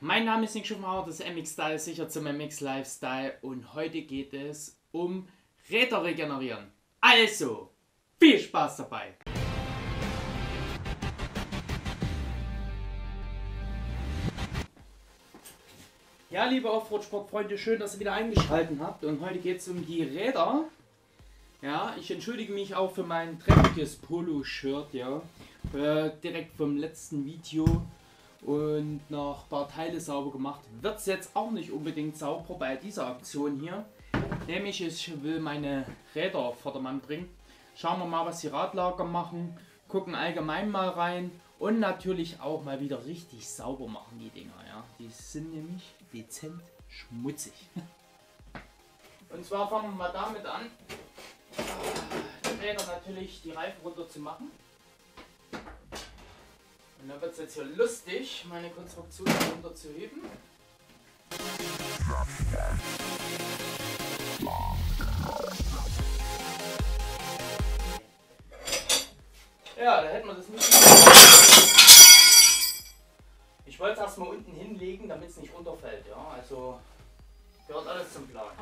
Mein Name ist Nick Schumacher, das ist MX Style, sicher zum MX Lifestyle und heute geht es um Räder regenerieren. Also, viel Spaß dabei! Ja, liebe Offroad-Sportfreunde, schön, dass ihr wieder eingeschaltet habt und heute geht es um die Räder. Ja, ich entschuldige mich auch für mein dreckiges Polo-Shirt, ja, direkt vom letzten Video. Und noch ein paar Teile sauber gemacht. Wird es jetzt auch nicht unbedingt sauber bei dieser Aktion hier. Nämlich ich will meine Räder auf Vordermann bringen. Schauen wir mal, was die Radlager machen. Gucken allgemein mal rein. Und natürlich auch mal wieder richtig sauber machen die Dinger. Ja. Die sind nämlich dezent schmutzig. Und zwar fangen wir mal damit an. Die Räder natürlich die Reifen runter zu machen. Und dann wird es jetzt hier lustig, meine Konstruktion runterzuheben. Ja, da hätten wir das nicht. Ich wollte es erstmal unten hinlegen, damit es nicht runterfällt. Ja, also gehört alles zum Plan.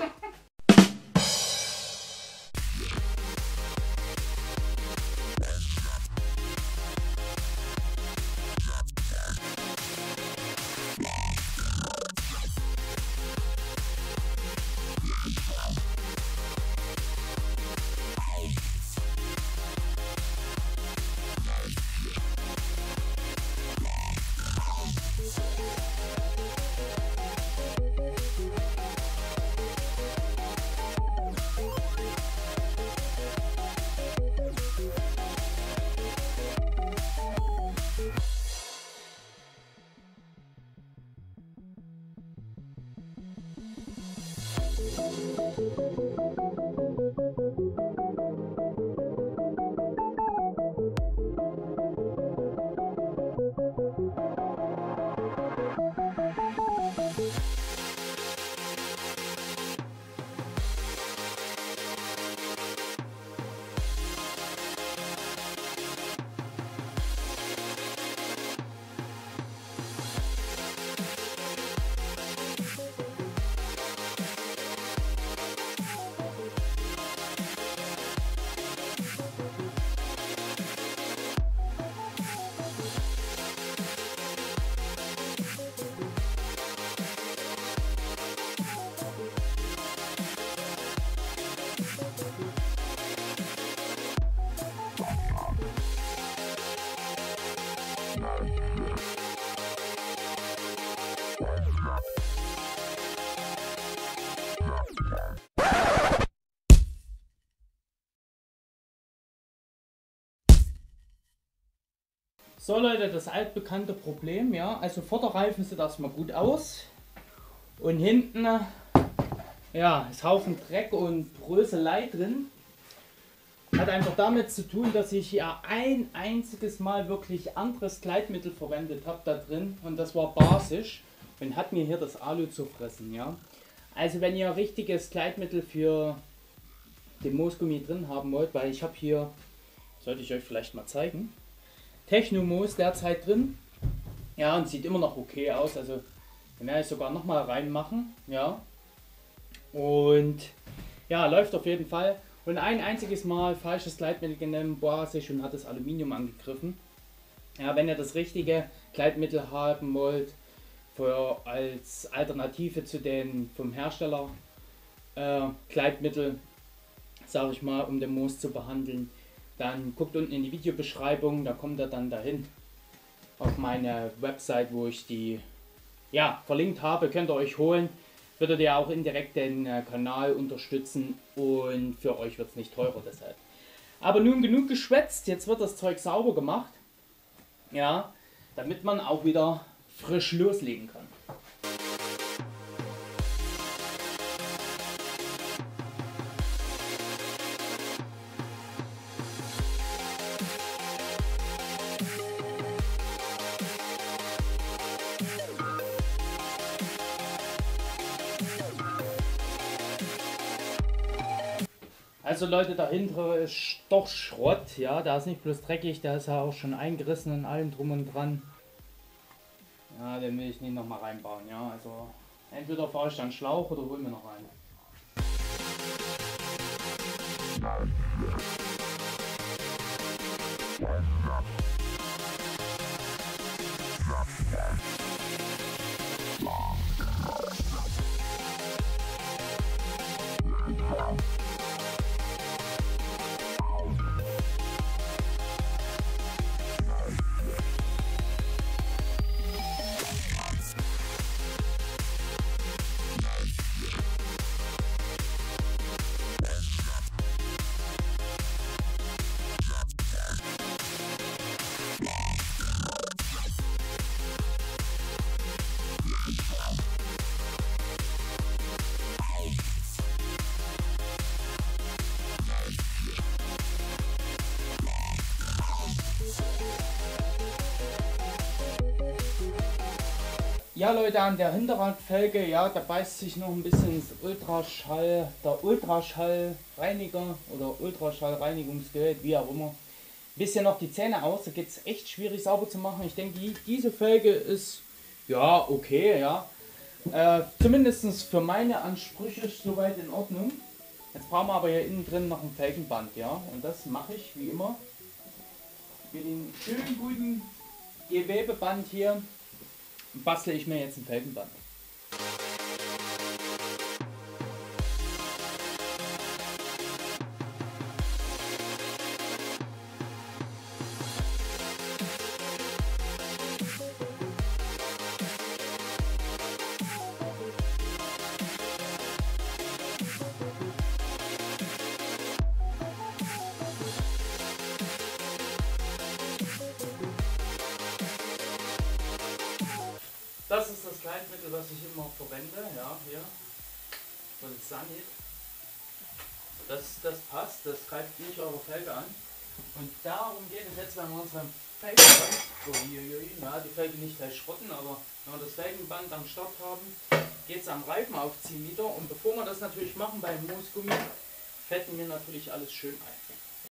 So Leute, das altbekannte Problem, ja, also Vorderreifen sieht erstmal gut aus und hinten, ja, ist Haufen Dreck und Bröselei drin. Hat einfach damit zu tun, dass ich ja ein einziges Mal wirklich anderes Gleitmittel verwendet habe da drin und das war basisch und hat mir hier das Alu zu fressen, ja. Also wenn ihr richtiges Gleitmittel für den Moosgummi drin haben wollt, weil ich habe hier, sollte ich euch vielleicht mal zeigen, Technomoos derzeit drin. Ja, und sieht immer noch okay aus. Also den werde ich sogar noch mal reinmachen. Ja. Und ja, läuft auf jeden Fall. Und ein einziges Mal falsches Gleitmittel genommen, basisch und hat das Aluminium angegriffen. Ja, wenn ihr das richtige Gleitmittel haben wollt, als Alternative zu den vom Hersteller Gleitmittel, sage ich mal, um den Moos zu behandeln, dann guckt unten in die Videobeschreibung, da kommt ihr dann dahin auf meine Website, wo ich die verlinkt habe, könnt ihr euch holen. Würdet ihr auch indirekt den Kanal unterstützen und für euch wird es nicht teurer deshalb. Aber nun genug geschwätzt, jetzt wird das Zeug sauber gemacht, ja, damit man auch wieder frisch loslegen kann. Also Leute, dahinter ist doch Schrott, ja, da ist nicht bloß dreckig, da ist ja auch schon eingerissen und allem drum und dran. Ja, den will ich nicht nochmal reinbauen, ja. Also entweder fahre ich dann Schlauch oder hol mir noch einen. Ja Leute, an der Hinterradfelge, ja, da beißt sich noch ein bisschen der Ultraschallreiniger oder Ultraschallreinigungsgerät, wie auch immer, ein bisschen noch die Zähne aus. Da geht es echt schwierig sauber zu machen. Ich denke, diese Felge ist, ja, okay, ja. Zumindest für meine Ansprüche soweit in Ordnung. Jetzt brauchen wir aber hier innen drin noch ein Felgenband, ja. Und das mache ich wie immer mit dem schönen guten Gewebeband hier. Bastle ich mir jetzt ein Felgenband. Das ist das Gleitmittel, was ich immer verwende, ja, hier, von Sanit. Das passt, das greift nicht eure Felge an. Und darum geht es jetzt, wenn wir unseren Felgenband, ja, die Felge nicht gleich schrotten, aber wenn wir das Felgenband am Start haben, geht es am Reifen aufziehen wieder. Und bevor wir das natürlich machen beim Moosgummi, fetten wir natürlich alles schön ein.